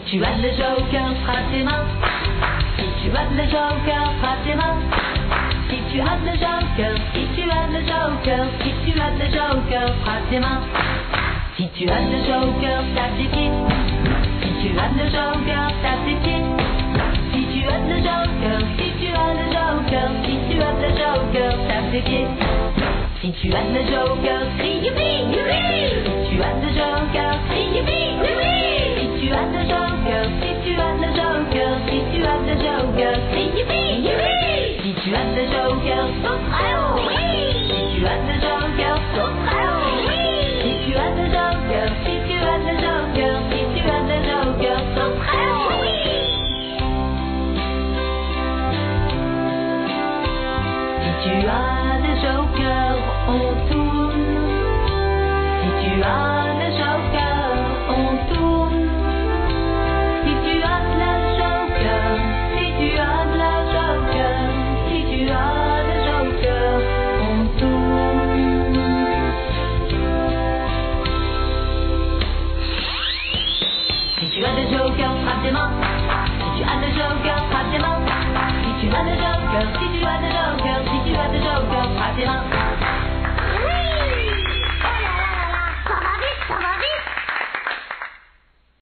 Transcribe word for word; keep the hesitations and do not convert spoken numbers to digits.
tu as le joker, frappe tes mains. Si tu as le joker, frappe tes mains. Si tu as le joker, si tu as le joker, si tu as le joker, frappe tes mains. Si tu as le joker, tape tes pieds. Si tu as le joker, tape tes pieds. Si tu as le joker, si tu as le joker, si tu as le joker, tape tes pieds. Si tu as le joker, crie youpi, youpi. Si tu as le joker, crie youpi, youpi. Si tu as le joker, si tu as le joker, si tu as le joker, crie youpi, youpi. Si tu as le joker, saute très haut, oui. Si tu as le joker, saute très haut, oui. Si tu as le joker, si tu as le joker, si tu as le joker, saute très haut, oui. Si tu as le joker, on tourne. Si tu as le joker, on tourne. Si tu as le joker, si tu as le joker, si tu as le joker, on tourne. Si tu as le joker, frappe tes mains. Si tu as le joker, frappe tes mains. Si tu as le joker, si tu as le joker, si tu as le joker, frappe tes mains.